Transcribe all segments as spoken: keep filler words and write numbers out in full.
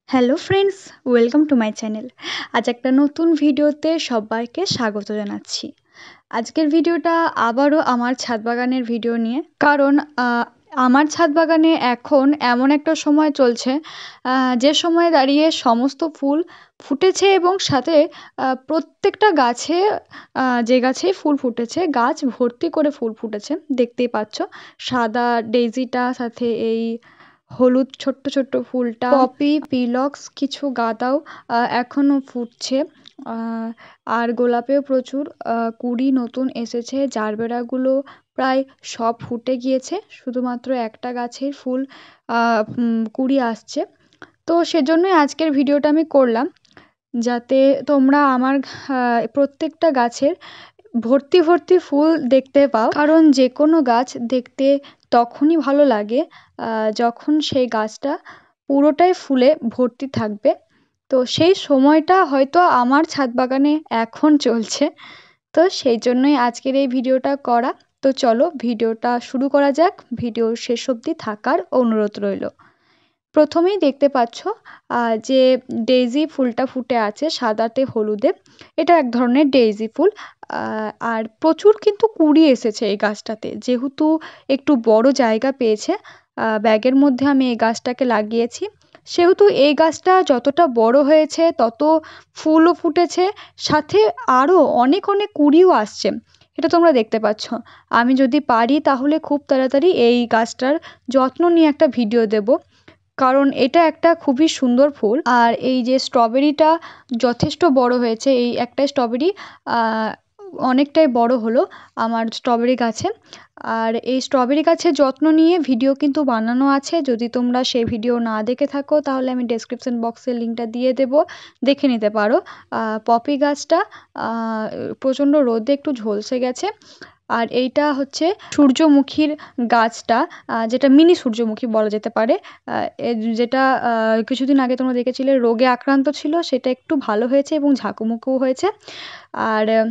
Hello friends, welcome to my channel. আজ একটা নতুন ভিডিওতে সবাইকে স্বাগত জানাচ্ছি। আজকের ভিডিওটা আবারও আমার ছাদ বাগানের ভিডিও নিয়ে, কারণ আহ, আমার ছাদ বাগানে এখন এমন একটা সময় চলছে আহ, যে সময়ে দাঁড়িয়ে সমস্ত ফুল ফুটেছে এবং সাথে আহ, প্রত্যেকটা গাছে আহ, যে গাছেই ফুল ফুটেছে গাছ ভর্তি করে ফুল ফুটেছে, দেখতেই পাচ্ছ। সাদা ডেইজিটা, সাথে এই হলুদ ছোট্ট ছোট্ট ফুলটা, পপি, পিলক্স, কিছু গাঁদাও আহ, এখনো ফুটছে। আহ, আর গোলাপেও প্রচুর আহ, কুঁড়ি নতুন এসেছে। জারবেরাগুলো প্রায় সব ফুটে গিয়েছে, শুধুমাত্র একটা গাছের ফুল আহ, উম, কুঁড়ি আসছে। তো সেজন্যই আজকের ভিডিওটা আমি করলাম, যাতে তোমরা আমার আহ, প্রত্যেকটা গাছের ভর্তি ভর্তি ফুল দেখতে পাও। কারণ যে কোনো গাছ দেখতে তখনই ভালো লাগে আহ, যখন সেই গাছটা পুরোটাই ফুলে ভর্তি থাকবে। তো সেই সময়টা হয়তো আমার ছাদ বাগানে এখন চলছে। তো সেই জন্যই আজকের এই ভিডিওটা করা। তো চলো ভিডিওটা শুরু করা যাক। ভিডিওর শেষ অবধি থাকার অনুরোধ রইল। প্রথমেই দেখতে পাচ্ছ আহ, যে ডেইজি ফুলটা ফুটে আছে সাদাতে হলুদে। এটা এক ধরনের ডেইজি ফুল। আহ, আর প্রচুর কিন্তু কুঁড়ি এসেছে এই গাছটাতে, যেহেতু একটু বড় জায়গা পেয়েছে। আহ, ব্যাগের মধ্যে আমি এই গাছটাকে লাগিয়েছি, সেহেতু এই গাছটা যতটা বড় হয়েছে তত ফুলও ফুটেছে, সাথে আরও অনেক অনেক কুঁড়িও আসছে। এটা তোমরা দেখতে পাচ্ছ। আমি যদি পারি তাহলে খুব তাড়াতাড়ি এই গাছটার যত্ন নিয়ে একটা ভিডিও দেব, কারণ এটা একটা খুবই সুন্দর ফুল। আর এই যে স্ট্রবেরিটা যথেষ্ট বড় হয়েছে, এই একটা স্ট্রবেরি অনেকটাই বড় হলো আমার স্ট্রবেরি গাছে। আর এই স্ট্রবেরি গাছের যত্ন নিয়ে ভিডিও কিন্তু বানানো আছে, যদি তোমরা সেই ভিডিও না দেখে থাকো তাহলে আমি ডেসক্রিপশন বক্সে লিঙ্কটা দিয়ে দেব, দেখে নিতে পারো। পপি গাছটা প্রচণ্ড রোদে একটু ঝলসে গেছে। আর এইটা হচ্ছে সূর্যমুখীর গাছটা, আহ, যেটা মিনি সূর্যমুখী বলা যেতে পারে। আহ, এ যেটা আহ, কিছুদিন আগে তোমরা দেখেছিলে রোগে আক্রান্ত ছিল, সেটা একটু ভালো হয়েছে এবং ঝাঁকুমুকুও হয়েছে। আর আহ,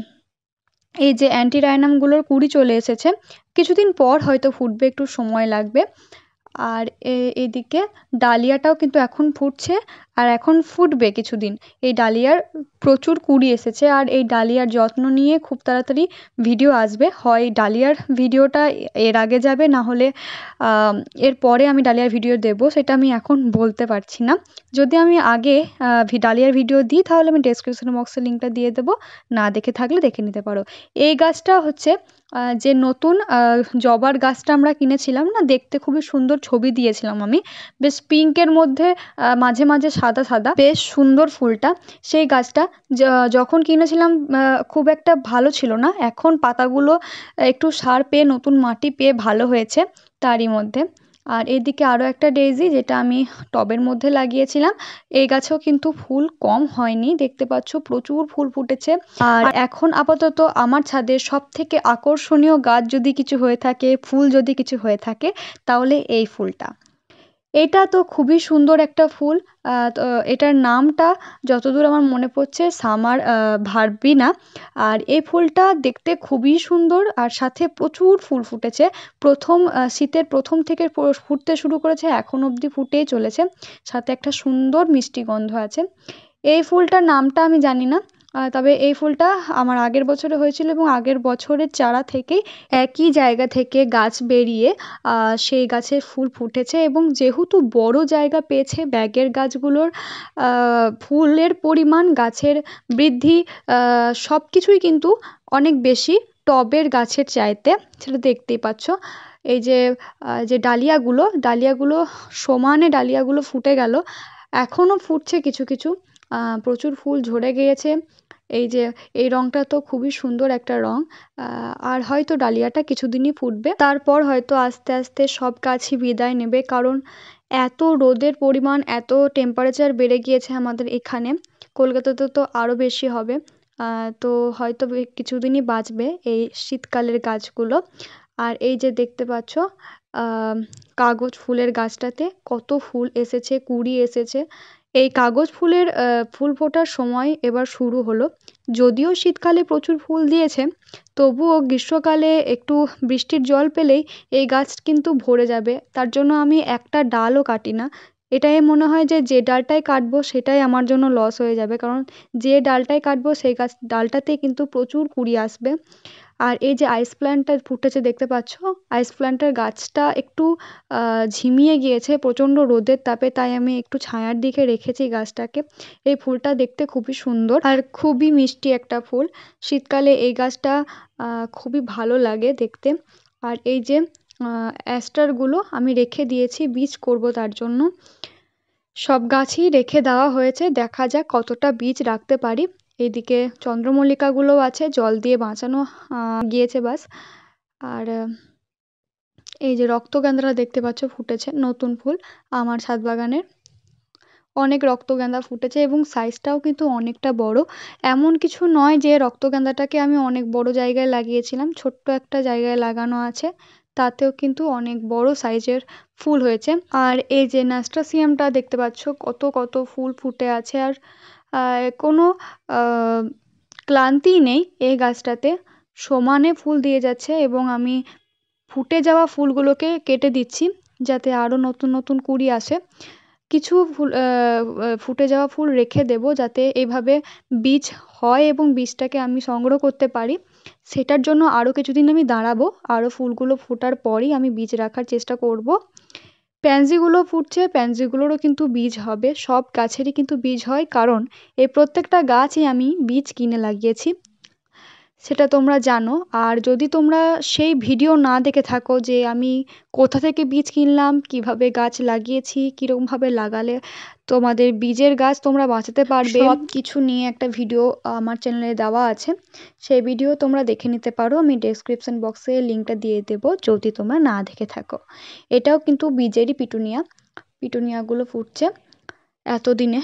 এই যে অ্যান্টিরাইনামগুলোর কুঁড়ি চলে এসেছে, কিছুদিন পর হয়তো ফুটবে, একটু সময় লাগবে। আর এ- এদিকে ডালিয়াটাও কিন্তু এখন ফুটছে, আর এখন ফুটবে কিছুদিন। এই ডালিয়ার প্রচুর কুঁড়ি এসেছে, আর এই ডালিয়ার যত্ন নিয়ে খুব তাড়াতাড়ি ভিডিও আসবে। হয় ডালিয়ার ভিডিওটা এর আগে যাবে, না হলে আম, এর পরে আমি ডালিয়ার ভিডিও দেব, সেটা আমি এখন বলতে পারছি না। যদি আমি আগে আহ, ভি- ডালিয়ার ভিডিও দিই তাহলে আমি ডেসক্রিপশন বক্সে লিঙ্কটা দিয়ে দেবো, না দেখে থাকলে দেখে নিতে পারো। এই গাছটা হচ্ছে আহ, যে নতুন আহ, জবার গাছটা আমরা কিনেছিলাম না, দেখতে খুবই সুন্দর, ছবি দিয়েছিলাম আমি, বেশ পিঙ্কের মধ্যে আহ, মাঝে মাঝে সাদা সাদা, বেশ সুন্দর ফুলটা। সেই গাছটা য- যখন কিনেছিলাম আহ, খুব একটা ভালো ছিল না, এখন পাতাগুলো একটু সার পেয়ে নতুন মাটি পেয়ে ভালো হয়েছে তারই মধ্যে। আর এদিকে আরও একটা ডেইজি, যেটা আমি টবের মধ্যে লাগিয়েছিলাম। এই গাছেও কিন্তু ফুল কম হয়নি, দেখতে পাচ্ছ প্রচুর ফুল ফুটেছে। আর এখন আপাতত আমার ছাদের সব থেকে আকর্ষণীয় গাছ যদি কিছু হয়ে থাকে, ফুল যদি কিছু হয়ে থাকে, তাহলে এই ফুলটা। এটা তো খুবই সুন্দর একটা ফুল। আহ, তো এটার নামটা যতদূর আমার মনে পড়ছে সামার ভার্বিনা। আর এই ফুলটা দেখতে খুবই সুন্দর, আর সাথে প্রচুর ফুল ফুটেছে। প্রথম আহ, শীতের প্রথম থেকে ফু- ফুটতে শুরু করেছে, এখন অবধি ফুটেই চলেছে, সাথে একটা সুন্দর মিষ্টি গন্ধ আছে। এই ফুলটার নামটা আমি জানি না, আহ, তবে এই ফুলটা আমার আগের বছরে হয়েছিল, এবং আগের বছরের চারা থেকেই একই জায়গা থেকে গাছ বেরিয়ে আহ, সেই গাছে ফুল ফুটেছে। এবং যেহেতু বড় জায়গা পেয়েছে, ব্যাগের গাছগুলোর আহ, ফুলের পরিমাণ, গাছের বৃদ্ধি, সব কিছুই কিন্তু অনেক বেশি টবের গাছের চাইতে, সেটা দেখতেই পাচ্ছ। এই যে আহ, যে ডালিয়াগুলো ডালিয়াগুলো সমানে ডালিয়াগুলো ফুটে গেল, এখনও ফুটছে কিছু কিছু। আহ, প্রচুর ফুল ঝরে গিয়েছে। এই যে এই রংটা তো খুবই সুন্দর একটা রং। আহ, আর হয়তো ডালিয়াটা কিছুদিনই ফুটবে, তারপর হয়তো আস্তে আস্তে সব গাছই বিদায় নেবে, কারণ এত রোদের পরিমাণ, এত টেম্পারেচার বেড়ে গিয়েছে আমাদের এখানে। কলকাতাতে তো আরও বেশি হবে। আহ, তো হয়তো বে- কিছুদিনই বাঁচবে এই শীতকালের গাছগুলো। আর এই যে দেখতে পাচ্ছ আহ, কাগজ ফুলের গাছটাতে কত ফুল এসেছে, কুঁড়ি এসেছে। এই কাগজ ফুলের আহ, ফুল ফোটার সময় এবার শুরু হলো। যদিও শীতকালে প্রচুর ফুল দিয়েছে, তবুও গ্রীষ্মকালে একটু বৃষ্টির জল পেলেই এই গাছ কিন্তু ভরে যাবে। তার জন্য আমি একটা ডালও কাটি না, এটাই মনে হয় যে যে ডালটাই কাটবো সেটাই আমার জন্য লস হয়ে যাবে, কারণ যে ডালটাই কাটবো সেই গাছ ডালটাতেই কিন্তু প্রচুর কুড়ি আসবে। আর এই যে আইস প্ল্যান্টটা ফুটেছে দেখতে পাচ্ছ, আইস প্ল্যান্টের গাছটা একটু ঝিমিয়ে গিয়েছে প্রচণ্ড রোদের তাপে, তাই আমি একটু ছায়ার দিকে রেখেছি গাছটাকে। এই ফুলটা দেখতে খুবই সুন্দর আর খুবই মিষ্টি একটা ফুল। শীতকালে এই গাছটা খুবই ভালো লাগে দেখতে। আর এই যে অ্যাস্টারগুলো আমি রেখে দিয়েছি বীজ করব তার জন্য। সব গাছই রেখে দেওয়া হয়েছে, দেখা যাক কতটা বীজ রাখতে পারি। এদিকে চন্দ্রমল্লিকাগুলোও আছে, জল দিয়ে বাঁচানো গিয়েছে বাস। আর এই যে রক্তগেঁদা দেখতে পাচ্ছ ফুটেছে, নতুন ফুল আমার ছাদ বাগানের। অনেক রক্তগেঁদা ফুটেছে এবং সাইজটাও কিন্তু অনেকটা বড়। এমন কিছু নয় যে রক্তগেঁদাটাকে আমি অনেক বড় জায়গায় লাগিয়েছিলাম, ছোট্ট একটা জায়গায় লাগানো আছে, তাতেও কিন্তু অনেক বড় সাইজের ফুল হয়েছে। আর এই যে ন্যাস্টাসিয়ামটা দেখতে পাচ্ছ কত কত ফুল ফুটে আছে, আর কোনো ক্লান্তি নেই এই গাছটাতে, সমানে ফুল দিয়ে যাচ্ছে। এবং আমি ফুটে যাওয়া ফুলগুলোকে কেটে দিচ্ছি যাতে আরও নতুন নতুন কুঁড়ি আসে। কিছু ফুল ফুটে যাওয়া ফুল রেখে দেব যাতে এইভাবে বীজ হয় এবং বীজটাকে আমি সংগ্রহ করতে পারি। সেটার জন্য আরও কিছুদিন আমি দাঁড়াবো, আরও ফুলগুলো ফোটার পরই আমি বীজ রাখার চেষ্টা করব। প্যানজিগুলো ফুটছে, প্যানজিগুলোরও কিন্তু বীজ হবে, সব গাছেরই কিন্তু বীজ হয়, কারণ এই প্রত্যেকটা গাছই আমি বীজ কিনে লাগিয়েছি, সেটা তোমরা জানো। আর যদি তোমরা সেই ভিডিও না দেখে থাকো যে আমি কোথা থেকে বীজ কিনলাম, কিভাবে গাছ লাগিয়েছি, কীরকমভাবে লাগালে তোমাদের বীজের গাছ তোমরা বাঁচাতে পারবে, সব কিছু নিয়ে একটা ভিডিও আমার চ্যানেলে দেওয়া আছে, সেই ভিডিও তোমরা দেখে নিতে পারো। আমি ডেসক্রিপশন বক্সে লিঙ্কটা দিয়ে দেবো যদি তোমরা না দেখে থাকো। এটাও কিন্তু বীজেরই পিটুনিয়া, পিটুনিয়াগুলো ফুটছে এতদিনে।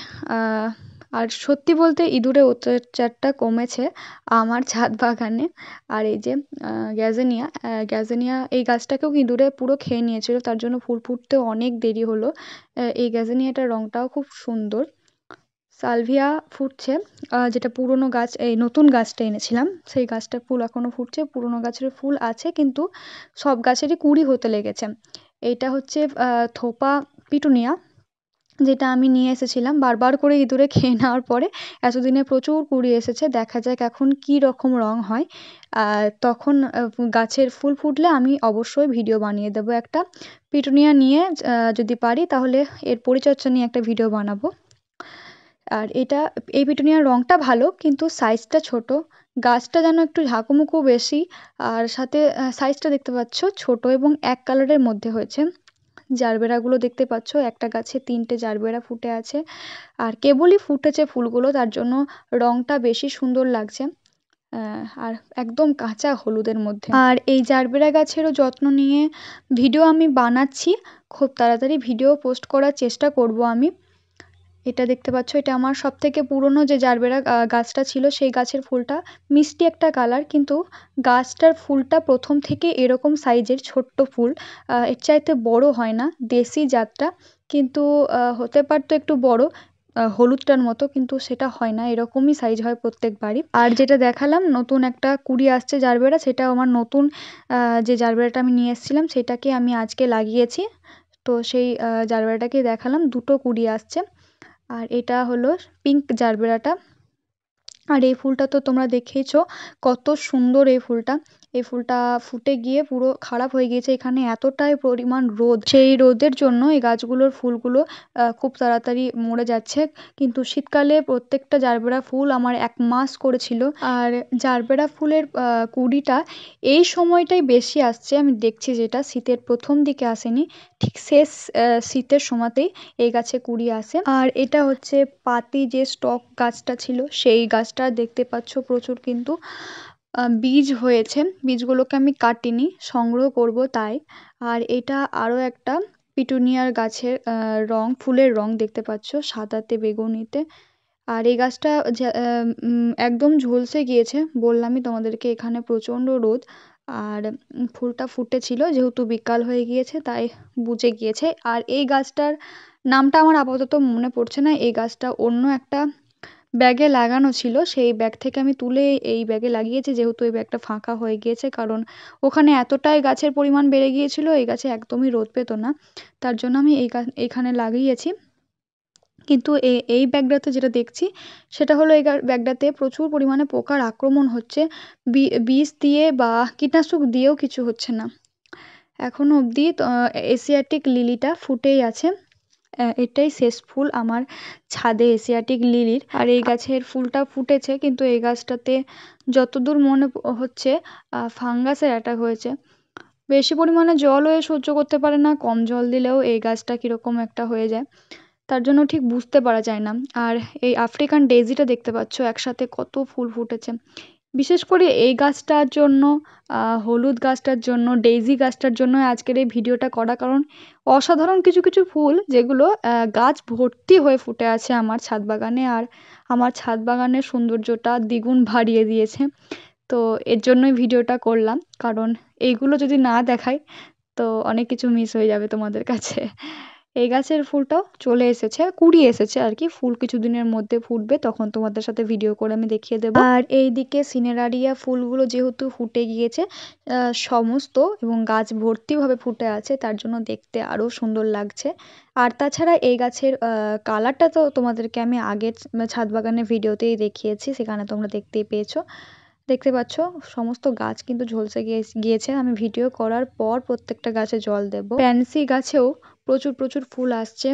আর সত্যি বলতে ইঁদুরের অত্যাচারটা কমেছে আমার ছাদ বাগানে। আর এই যে গ্যাজেনিয়া, গ্যাজেনিয়া এই গাছটাকেও ইঁদুরে পুরো খেয়ে নিয়েছিল, তার জন্য ফুল ফুটতেও অনেক দেরি হলো। এই গ্যাজেনিয়াটার রঙটাও খুব সুন্দর। সালভিয়া ফুটছে, যেটা পুরনো গাছ, এই নতুন গাছটা এনেছিলাম সেই গাছটার ফুল এখনও ফুটছে, পুরনো গাছের ফুল আছে কিন্তু সব গাছেরই কুঁড়ি হতে লেগেছে। এইটা হচ্ছে থোপা পিটুনিয়া, যেটা আমি নিয়ে এসেছিলাম বারবার করে ইঁদুরে খেয়ে নেওয়ার পরে এতদিনে প্রচুর কুঁড়ি এসেছে। দেখা যাক এখন কী রকম রং হয়, তখন গাছের ফুল ফুটলে আমি অবশ্যই ভিডিও বানিয়ে দেবো একটা। পিটুনিয়া নিয়ে যদি পারি তাহলে এর পরিচর্যা নিয়ে একটা ভিডিও বানাবো। আর এটা এই পিটুনিয়ার রঙটা ভালো কিন্তু সাইজটা ছোট, গাছটা যেন একটু ঝাঁকুমুকু বেশি, আর সাথে সাইজটা দেখতে পাচ্ছ ছোট এবং এক কালারের মধ্যে হয়েছে। জারবেরাগুলো দেখতে পাচ্ছ, একটা গাছে তিনটে জারবেরা ফুটে আছে, আর কেবলই ফুটেছে ফুলগুলো, তার জন্য রঙটা বেশি সুন্দর লাগছে, আর একদম কাঁচা হলুদের মধ্যে। আর এই জারবেরা গাছেরও যত্ন নিয়ে ভিডিও আমি বানাচ্ছি, খুব তাড়াতাড়ি ভিডিও পোস্ট করার চেষ্টা করব আমি। এটা দেখতে পাচ্ছ, এটা আমার সব থেকে পুরনো যে জারবেরা গাছটা ছিল সেই গাছের ফুলটা, মিষ্টি একটা কালার, কিন্তু গাছটার ফুলটা প্রথম থেকে এরকম সাইজের ছোট্ট ফুল, এর চাইতে বড় হয় না, দেশি জাতটা, কিন্তু হতে পারতো একটু বড় হলুদটার মতো, কিন্তু সেটা হয় না, এরকমই সাইজ হয় প্রত্যেকবারই। আর যেটা দেখালাম নতুন একটা কুঁড়ি আসছে জারবেরা, সেটা আমার নতুন যে জারবেরাটা আমি নিয়ে এসেছিলাম সেটাকে আমি আজকে লাগিয়েছি, তো সেই জারবেরাটাকে দেখালাম, দুটো কুঁড়ি আসছে। আর এটা হলো পিঙ্ক জারবেরাটা, আর এই ফুলটা তো তোমরা দেখেইছো কত সুন্দর এই ফুলটা। এই ফুলটা ফুটে গিয়ে পুরো খারাপ হয়ে গিয়েছে, এখানে এতটাই পরিমাণ রোদ, সেই রোদের জন্য এই গাছগুলোর ফুলগুলো খুব তাড়াতাড়ি মরে যাচ্ছে। কিন্তু শীতকালে প্রত্যেকটা জারবেরা ফুল আমার এক মাস করেছিল। আর জারবেরা ফুলের কুঁড়িটা এই সময়টাই বেশি আসছে, আমি দেখছি, যেটা শীতের প্রথম দিকে আসেনি, ঠিক শেষ শীতের সময়তেই এই গাছে কুঁড়ি আসে। আর এটা হচ্ছে পাতি যে স্টক গাছটা ছিল সেই গাছটা দেখতে পাচ্ছ প্রচুর কিন্তু বীজ হয়েছে, বীজগুলোকে আমি কাটিনি, সংগ্রহ করব তাই। আর এটা আরও একটা পিটুনিয়ার গাছের রং, ফুলের রং দেখতে পাচ্ছ সাদাতে বেগুনিতে। আর এই গাছটা একদম ঝলসে গিয়েছে, বললামই তোমাদেরকে এখানে প্রচণ্ড রোদ, আর ফুলটা ফুটেছিল যেহেতু বিকাল হয়ে গিয়েছে তাই বুঝে গিয়েছে। আর এই গাছটার নামটা আমার আপাতত মনে পড়ছে না, এই গাছটা অন্য একটা ব্যাগে লাগানো ছিল, সেই ব্যাগ থেকে আমি তুলে এই ব্যাগে লাগিয়েছি, যেহেতু এই ব্যাগটা ফাঁকা হয়ে গিয়েছে, কারণ ওখানে এতটাই গাছের পরিমাণ বেড়ে গিয়েছিল, এই গাছে একদমই রোদ পেত না, তার জন্য আমি এই এইখানে লাগিয়েছি। কিন্তু এই এই ব্যাগটাতে যেটা দেখছি সেটা হলো এই ব্যাগটাতে প্রচুর পরিমাণে পোকার আক্রমণ হচ্ছে, বিষ দিয়ে বা কীটনাশক দিয়েও কিছু হচ্ছে না। এখনো অবধি এশিয়াটিক লিলিটা ফুটেই আছে, এটাই শেষ ফুল আমার ছাদে এশিয়াটিক লিলির। আর এই গাছের ফুলটা ফুটেছে, কিন্তু এই গাছটাতে যতদূর মনে হচ্ছে ফাঙ্গাসের অ্যাটাক হয়েছে। বেশি পরিমাণে জলও এ সহ্য করতে পারে না, কম জল দিলেও এই গাছটা কীরকম একটা হয়ে যায়, তার জন্য ঠিক বুঝতে পারা যায় না। আর এই আফ্রিকান ডেজিটা দেখতে পাচ্ছ একসাথে কত ফুল ফুটেছে, বিশেষ করে এই গাছটার জন্য, হলুদ গাছটার জন্য, ডেইজি গাছটার জন্য আজকের এই ভিডিওটা করা, কারণ অসাধারণ কিছু কিছু ফুল যেগুলো গাছ ভর্তি হয়ে ফুটে আছে আমার ছাদ বাগানে, আর আমার ছাদ বাগানের সৌন্দর্যটা দ্বিগুণ বাড়িয়ে দিয়েছে। তো এর জন্যই ভিডিওটা করলাম, কারণ এইগুলো যদি না দেখাই তো অনেক কিছু মিস হয়ে যাবে তোমাদের কাছে। এই গাছের ফুলটাও চলে এসেছে, কুড়ি এসেছে আর কি, ফুল কিছুদিনের মধ্যে ফুটবে, তখন তোমাদের সাথে ভিডিও করে আমি দেখিয়ে দেবো। আর এইদিকে সিনেরারিয়া ফুলগুলো যেহেতু ফুটে গিয়েছে সমস্ত এবং গাছ ভর্তিভাবে ফুটে আছে, তার জন্য দেখতে আরও সুন্দর লাগছে। আর তাছাড়া এই গাছের কালারটা তো তোমাদেরকে আমি আগের ছাদ বাগানের ভিডিওতেই দেখিয়েছি, সেখানে তোমরা দেখতেই পেয়েছো। দেখতে পাচ্ছ সমস্ত গাছ কিন্তু ঝলসে গিয়েছে, আমি ভিডিও করার পর প্রত্যেকটা গাছে জল দেব। প্যান্সি গাছেও প্রচুর প্রচুর ফুল আসছে,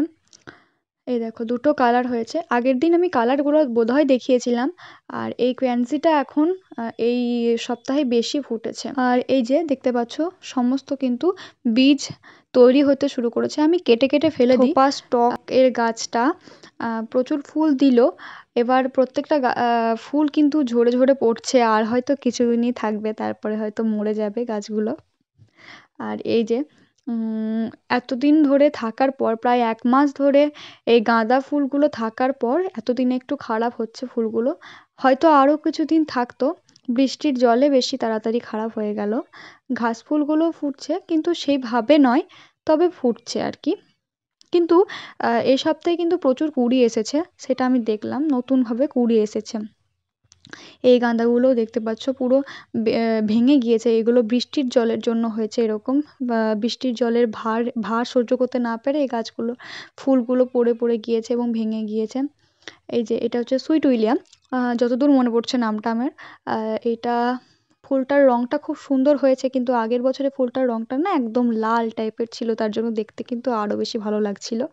এই দেখো দুটো কালার হয়েছে, আগের দিন আমি কালারগুলো বোধহয় দেখিয়েছিলাম। আর এই প্যান্সিটা এখন এই সপ্তাহে বেশি ফুটেছে। আর এই যে দেখতে পাচ্ছ সমস্ত কিন্তু বীজ তৈরি হতে শুরু করেছে, আমি কেটে কেটে ফেলে দিই। থোপা স্টক এর গাছটা প্রচুর ফুল দিল, এবার প্রত্যেকটা ফুল কিন্তু ঝরে ঝরে পড়ছে, আর হয়তো কিছুদিনই থাকবে, তারপরে হয়তো মরে যাবে গাছগুলো। আর এই যে এতদিন ধরে থাকার পর, প্রায় এক মাস ধরে এই গাঁদা ফুলগুলো থাকার পর এতদিনে একটু খারাপ হচ্ছে ফুলগুলো, হয়তো আরও কিছুদিন থাকতো, বৃষ্টির জলে বেশি তাড়াতাড়ি খারাপ হয়ে গেল। ঘাস ফুলগুলো ফুটছে, কিন্তু সেইভাবে নয়, তবে ফুটছে আর কি। কিন্তু এই সপ্তাহে কিন্তু প্রচুর কুড়ি এসেছে, সেটা আমি দেখলাম, নতুনভাবে কুড়ি এসেছে। এই গাঁদাগুলো দেখতে পাচ্ছ পুরো ভেঙে গিয়েছে, এগুলো বৃষ্টির জলের জন্য হয়েছে এরকম, বৃষ্টির জলের ভার ভার সহ্য করতে না পেরে এই গাছগুলো ফুলগুলো পড়ে পড়ে গিয়েছে এবং ভেঙে গিয়েছে। এই যে এটা হচ্ছে সুইট উইলিয়াম, যতদূর মনে পড়ছে নামটা আমার। এটা ফুলটার রঙটা খুব সুন্দর হয়েছে, কিন্তু আগের বছরে ফুলটার রঙটা না একদম লাল টাইপের ছিল, তার জন্য দেখতে কিন্তু আরও বেশি ভালো লাগছিল।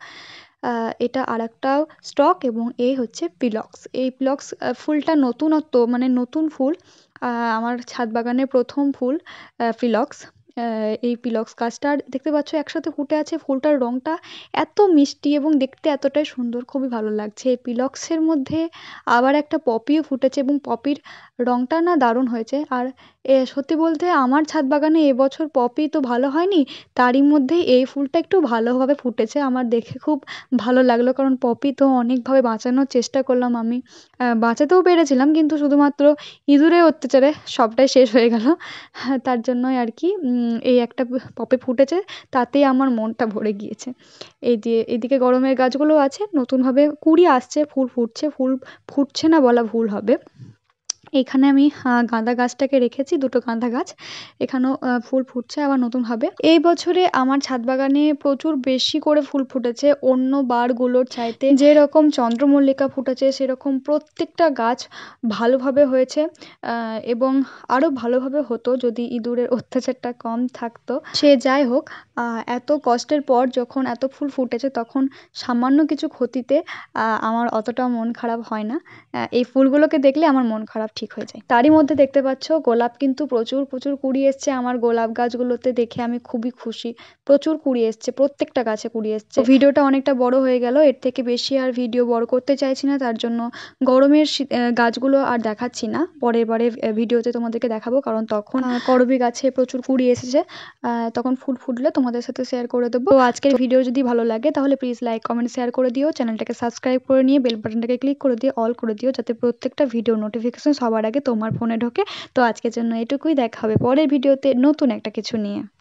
এটা আর একটা স্টক, এবং এই হচ্ছে পিলক্স। এই পিলক্স ফুলটা নতুনত্ব, মানে নতুন ফুল, আমার ছাদ বাগানের প্রথম ফুল পিলক্স। এই পিলক্স গাছটা দেখতে পাচ্ছ একসাথে ফুটে আছে, ফুলটার রঙটা এত মিষ্টি এবং দেখতে এতটাই সুন্দর, খুবই ভালো লাগছে। এই পিলক্সের মধ্যে আবার একটা পপিও ফুটেছে, এবং পপির রঙটা না দারুণ হয়েছে। আর এ সত্যি বলতে আমার ছাদ বাগানে এবছর পপি তো ভালো হয়নি, তারই মধ্যে এই ফুলটা একটু ভালোভাবে ফুটেছে, আমার দেখে খুব ভালো লাগলো, কারণ পপি তো অনেকভাবে বাঁচানোর চেষ্টা করলাম আমি, বাঁচাতেও পেরেছিলাম, কিন্তু শুধুমাত্র ইঁদুরের অত্যাচারে সবটাই শেষ হয়ে গেল, তার জন্যই আর কি এই একটা পপি ফুটেছে, তাতেই আমার মনটা ভরে গিয়েছে। এই যে এদিকে গরমের গাছগুলো আছে, নতুনভাবে কুড়ি আসছে, ফুল ফুটছে, ফুল ফুটছে না বলা ভুল হবে। এখানে আমি গাঁদা গাছটাকে রেখেছি, দুটো গাঁদা গাছ, এখানেও ফুল ফুটছে আবার নতুনভাবে। এই বছরে আমার ছাদ বাগানে প্রচুর বেশি করে ফুল ফুটেছে অন্য বারগুলোর চাইতে, যেরকম চন্দ্রমল্লিকা ফুটেছে সেরকম প্রত্যেকটা গাছ ভালোভাবে হয়েছে, এবং আরও ভালোভাবে হতো যদি ইঁদুরের অত্যাচারটা কম থাকতো। সে যাই হোক, এত কষ্টের পর যখন এত ফুল ফুটেছে, তখন সামান্য কিছু ক্ষতিতে আমার অতটা মন খারাপ হয় না, এই ফুলগুলোকে দেখলে আমার মন খারাপ ঠিক হয়ে যায়। তারই মধ্যে দেখতে পাচ্ছ গোলাপ কিন্তু প্রচুর প্রচুর কুড়ি এসছে, আমার গোলাপ গাছগুলোতে দেখে আমি খুবই খুশি, প্রচুর কুড়ি এসছে, প্রত্যেকটা গাছে কুড়ি এসছে। ভিডিওটা অনেকটা বড় হয়ে গেল, এর থেকে বেশি আর ভিডিও বড় করতে চাইছি না, তার জন্য গরমের গাছগুলো আর দেখাচ্ছি না, পরের বারে ভিডিওতে তোমাদেরকে দেখাবো, কারণ তখন করবী গাছে প্রচুর কুড়ি এসেছে, তখন ফুল ফুটলে তোমাদের সাথে শেয়ার করে দেবো। তো আজকের ভিডিও যদি ভালো লাগে তাহলে প্লিজ লাইক কমেন্ট শেয়ার করে দিও, চ্যানেলটাকে সাবস্ক্রাইব করে নিয়ে বেল বাটনটাকে ক্লিক করে দিয়ে অল করে দিও, যাতে প্রত্যেকটা ভিডিও নোটিফিকেশন সবার আগে তোমার ফোনে ঢোকে। তো আজকের জন্য এটুকুই, দেখা হবে পরের ভিডিওতে নতুন একটা কিছু নিয়ে।